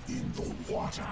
in the water.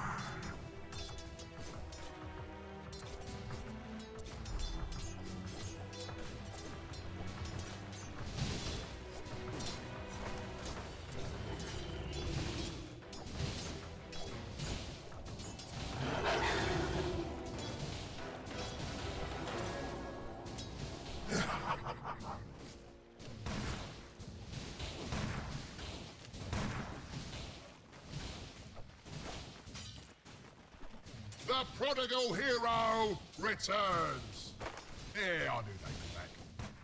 The prodigal hero returns. Yeah, I knew they'd be back.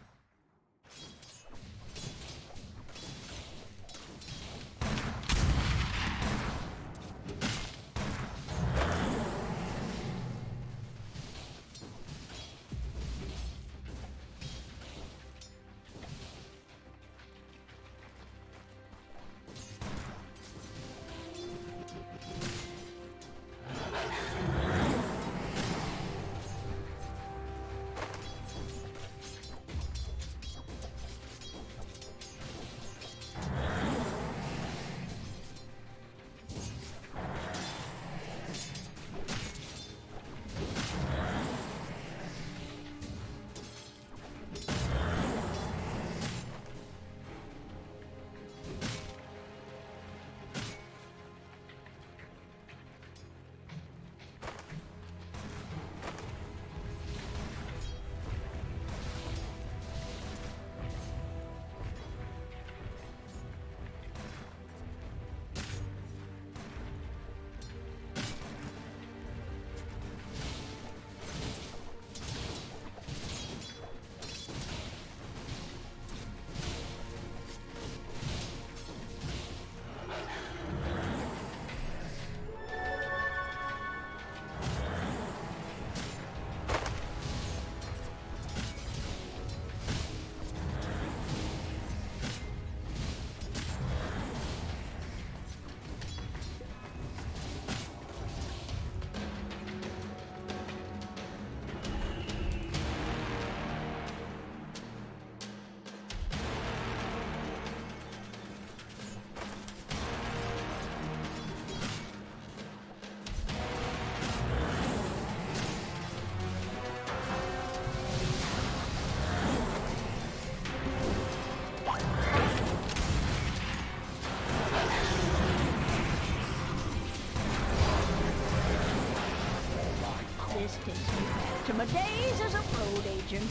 This takes me back to my days as a road agent.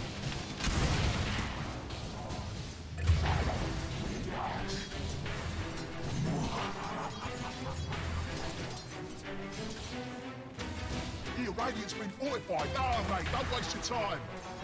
The Radiant's been fortified. No, mate, don't waste your time.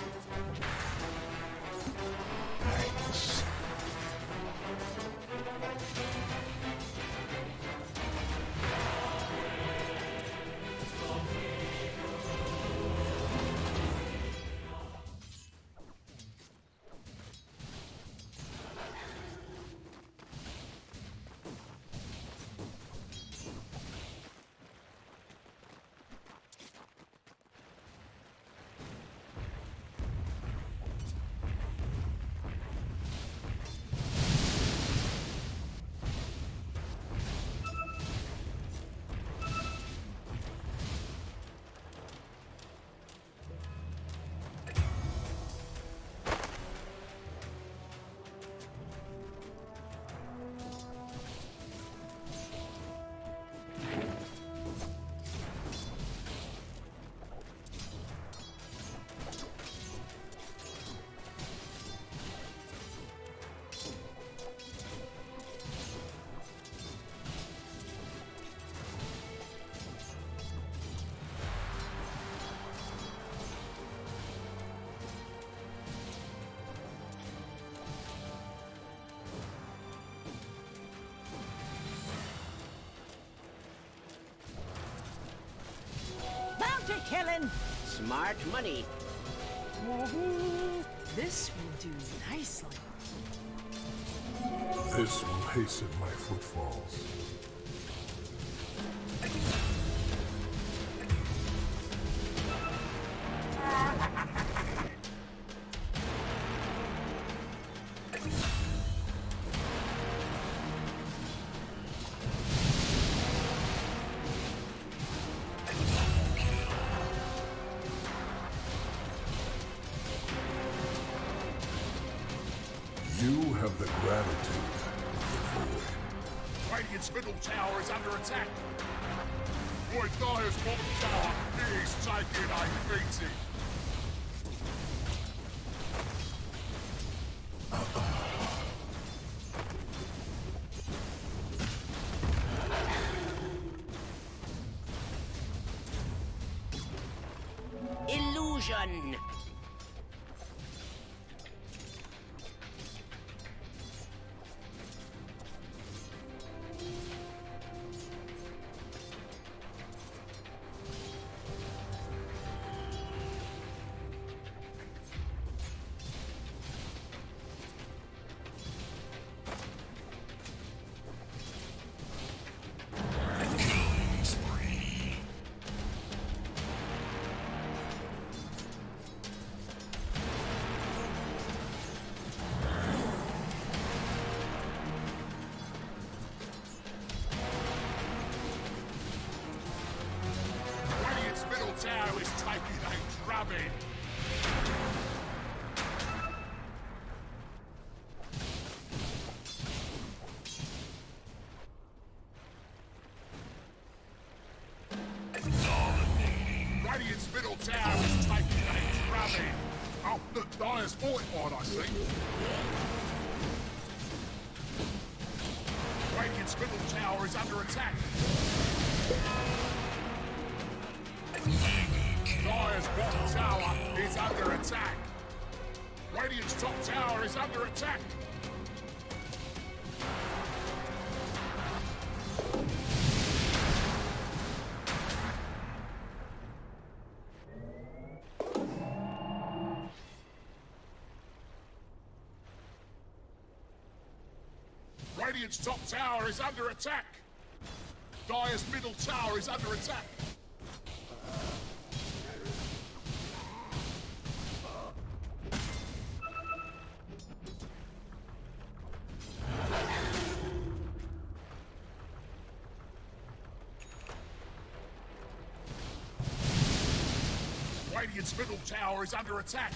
Killing. Smart money. This will do nicely. This will hasten my footfalls. Radiant's middle tower is under attack. Boy, Dire's bottom tower is taking a beating. Illusion. Tower is taking a drubbing. Radiant's middle tower is taking a drubbing. Oh, look, Dire's fortified, I see. Radiant's middle tower is under attack. Dire's bottom tower is under attack. Radiant's top tower is under attack. Radiant's top tower is under attack. Dire's middle tower is under attack. Radiant's middle tower is under attack.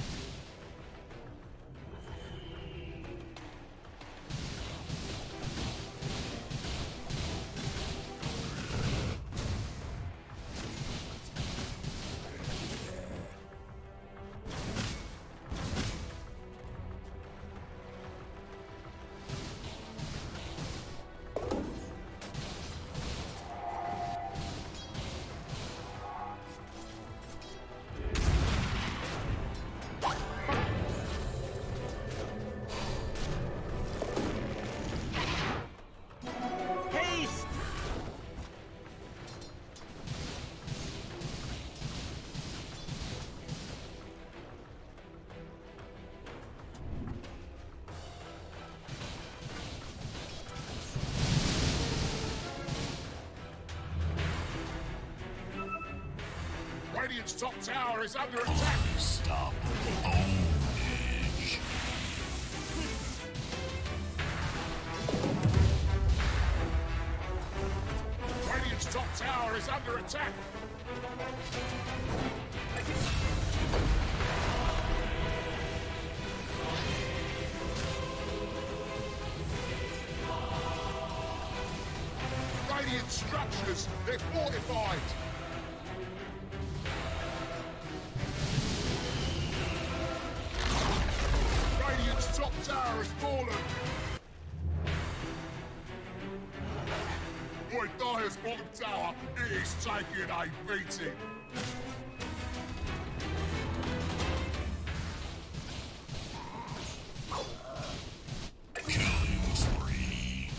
Radiant's top tower is under attack. Stop ownage. Radiant's top tower is under attack. Radiant structures, they're fortified. Radiant's top tower has fallen. Boy, Dire's bottom tower is taking a beating. Killing spree.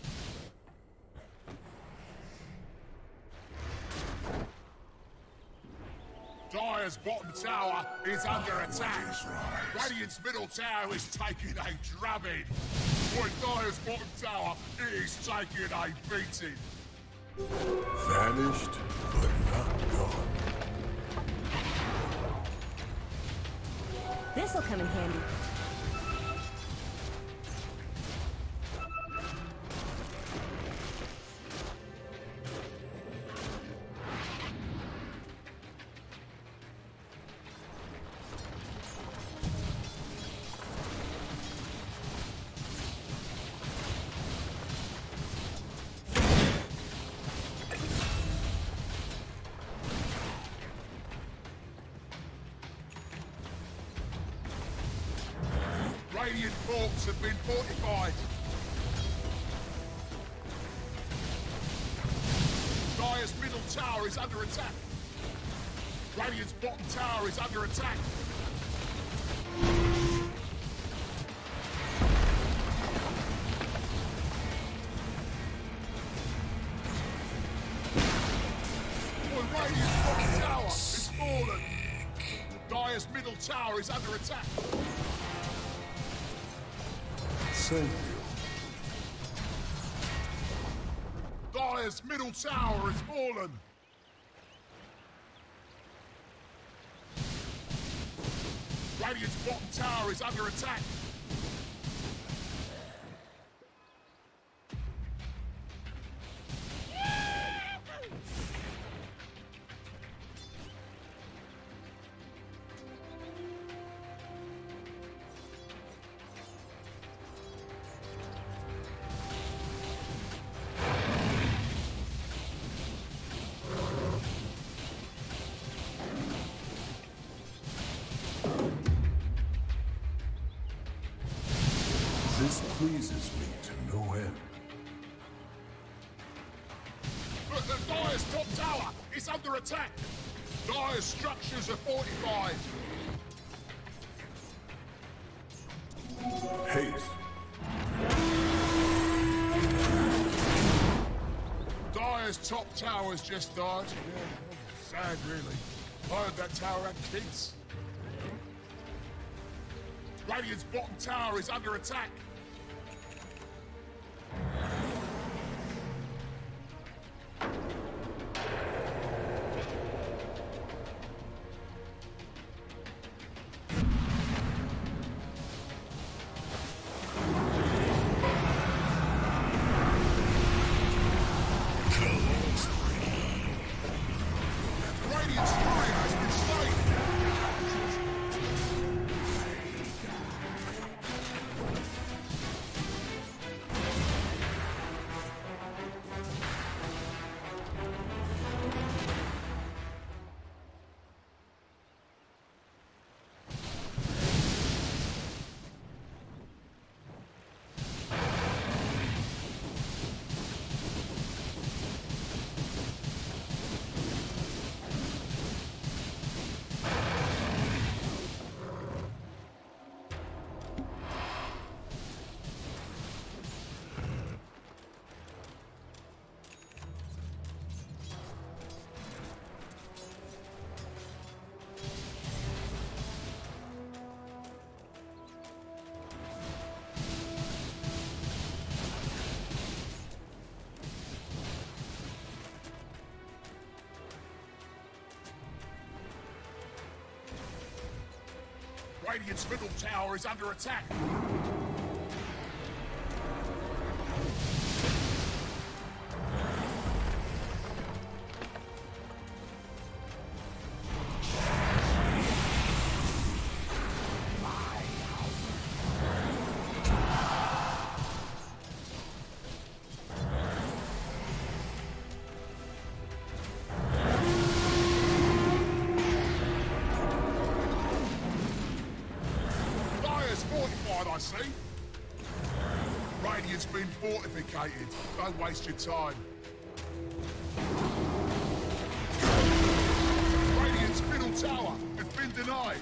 Dire's bottom tower is under attack. Radiant's middle tower is taking a drubbing. Boy, Dire's bottom tower is taking a beating. Vanished, but not gone. This'll come in handy. Radiant forts have been fortified. Dire's middle tower is under attack. Radiant's bottom tower is under attack. Radiant's bottom tower is fallen. Dire's middle tower is under attack. Thank you. Dire's middle tower is fallen. Radiant's bottom tower is under attack. This pleases me to no end. Look, the Dire's top tower is under attack. Dire's structures are fortified. Haste. Dire's top tower's just died. Yeah, sad, really. I heard that tower had kids. Radiant's bottom tower is under attack. Radiant's warrior has been slain. Radiant's middle tower is under attack. Fortified, I see. Radiant's been fortificated. Don't waste your time. Radiant's middle tower has been denied.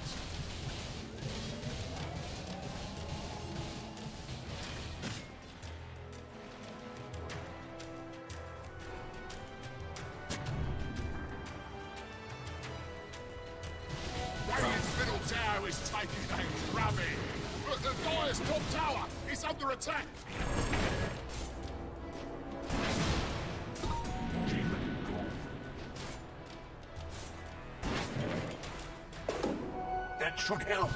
Radiant's middle tower is taking a drubbing. But the Dire's top tower is under attack. That should help.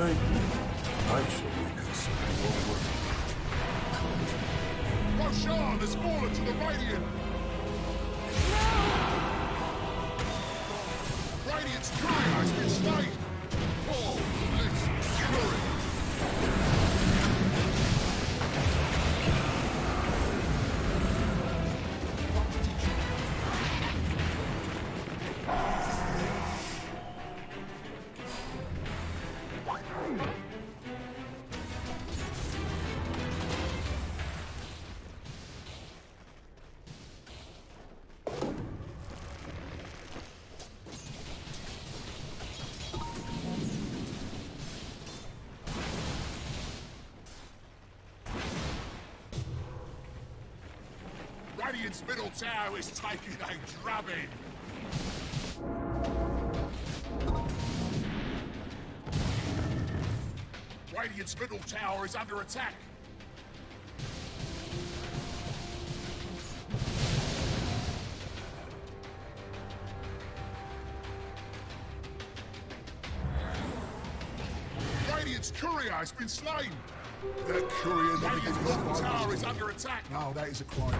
Thank you. I shall reconsider your work. Roshan has fallen to the Radiant! Radiant's courier has been slain! Oh, this fury! Radiant's middle tower is taking a drubbing! Radiant's middle tower is under attack! Radiant's courier has been slain! That courier never Radiant's gives middle us tower is under attack! No, that is a crime.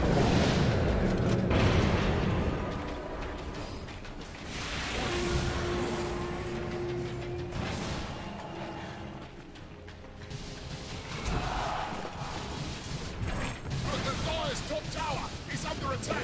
The Dire's top tower is under attack!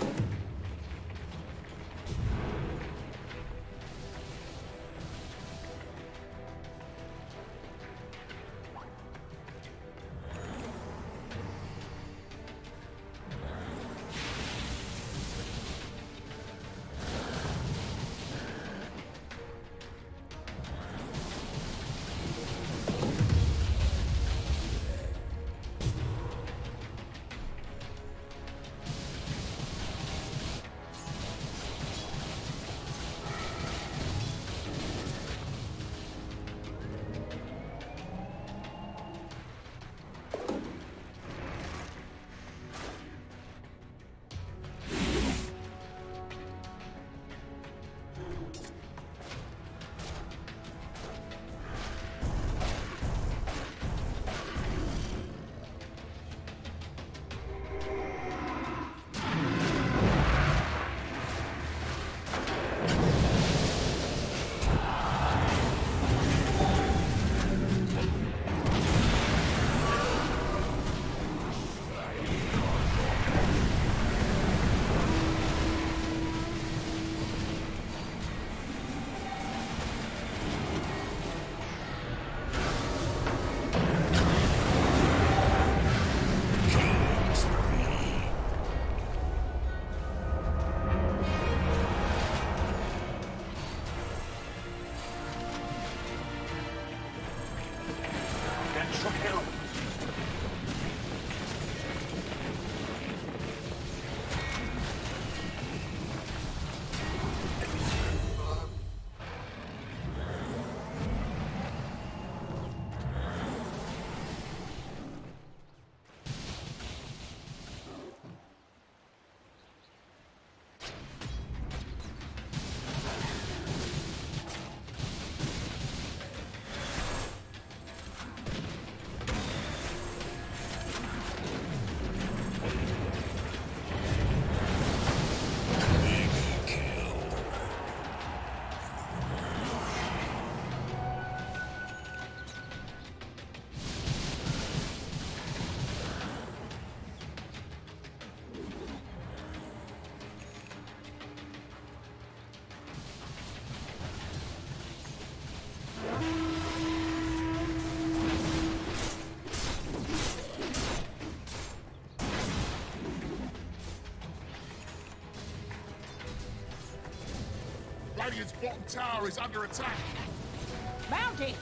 Radiant's bottom tower is under attack. Mounting!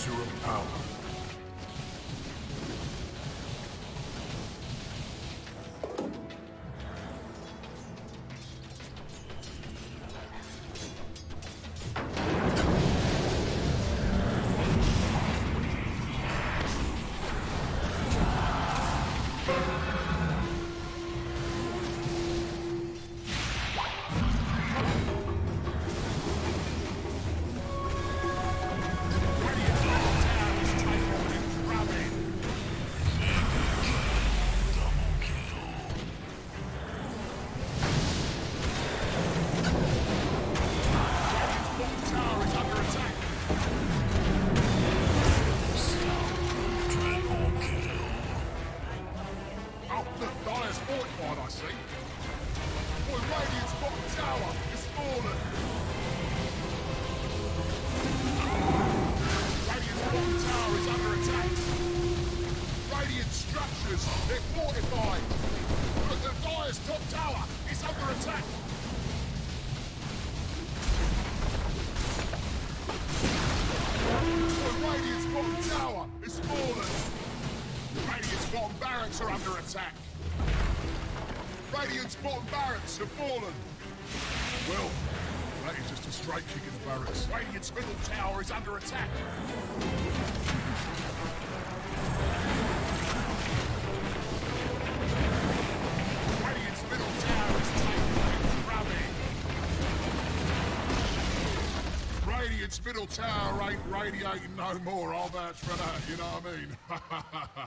measure of power. Radiant's bottom barracks have fallen. Well, that is just a straight kick in the barracks. Radiant's middle tower is under attack. Radiant's middle tower is taking a drubbing. Radiant's middle tower ain't radiating no more. I'll vouch for that, you know what I mean?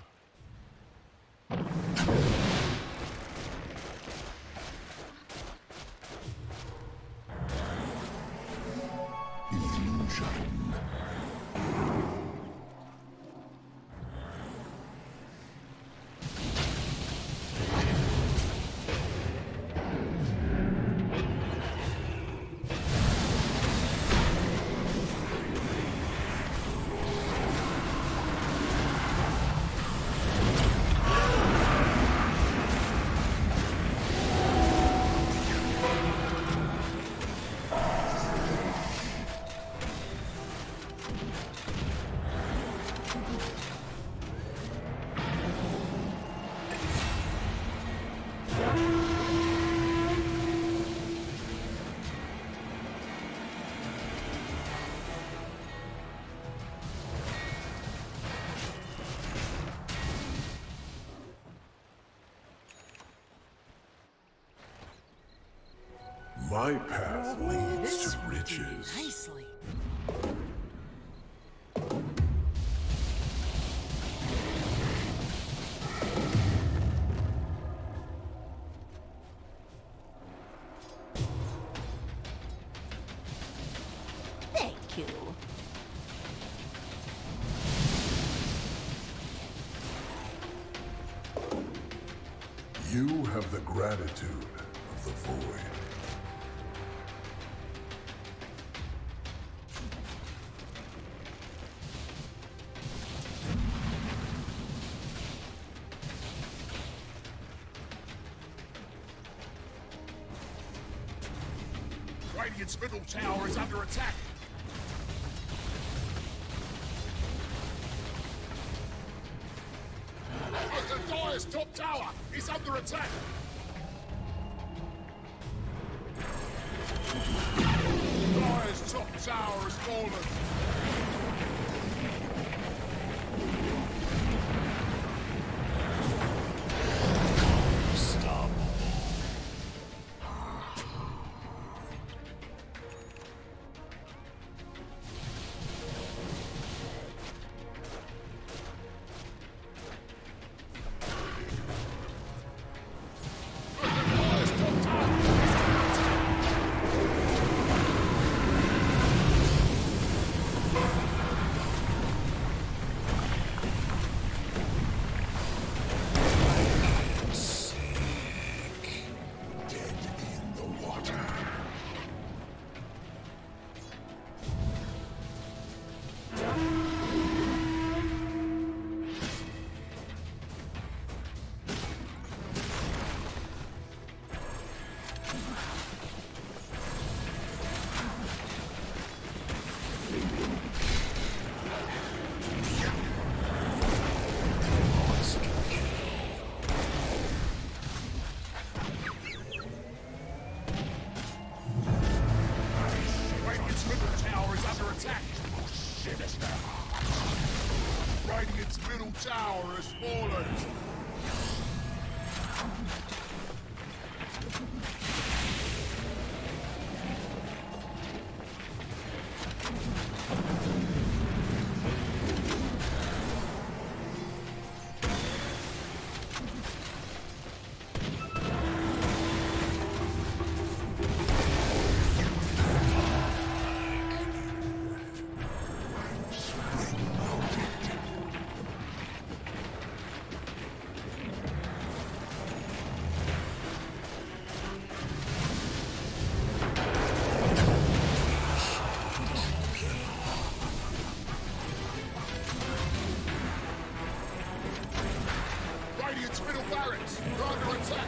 My path leads This to will do riches. nicely. Thank you. You have the gratitude of the void. Radiant's middle tower is under attack. The Dire's top tower is under attack. Dire's top tower has fallen. middle tower has fallen. Radiant's middle barracks are under attack.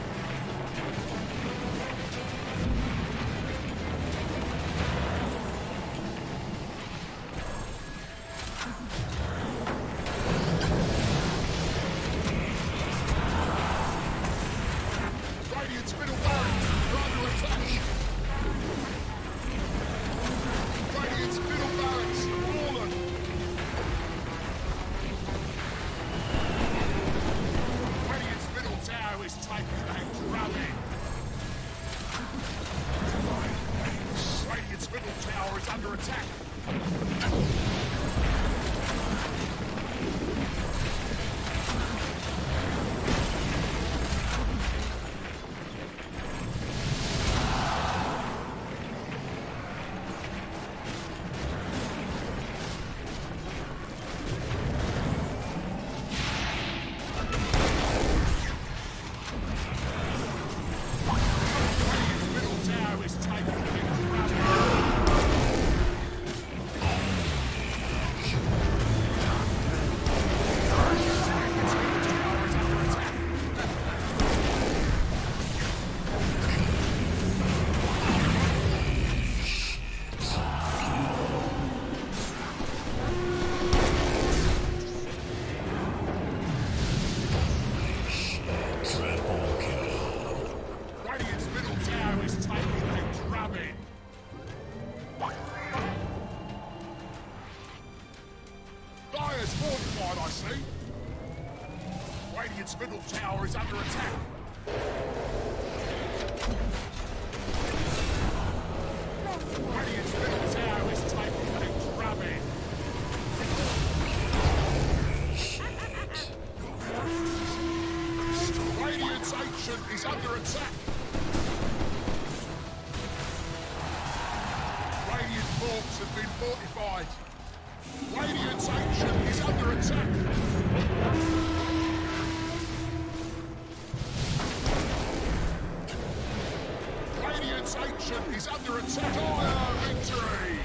Radiant's middle barracks are under attack. Radiant's middle barracks fallen. Radiant's middle tower is taking a drubbing. Radiant's middle tower is under attack. Radiant's middle tower is taking a drubbing. Radiant's middle tower is under attack. Radiant's middle tower is taking a drubbing. Dire's fortified, I see. Radiant's middle tower is under attack. Radiant's middle tower is taking a drubbing. Radiant's ancient is under attack. Radiant forts have been fortified. Radiant's ancient is under attack. Radiant's ancient is under attack. Dire victory!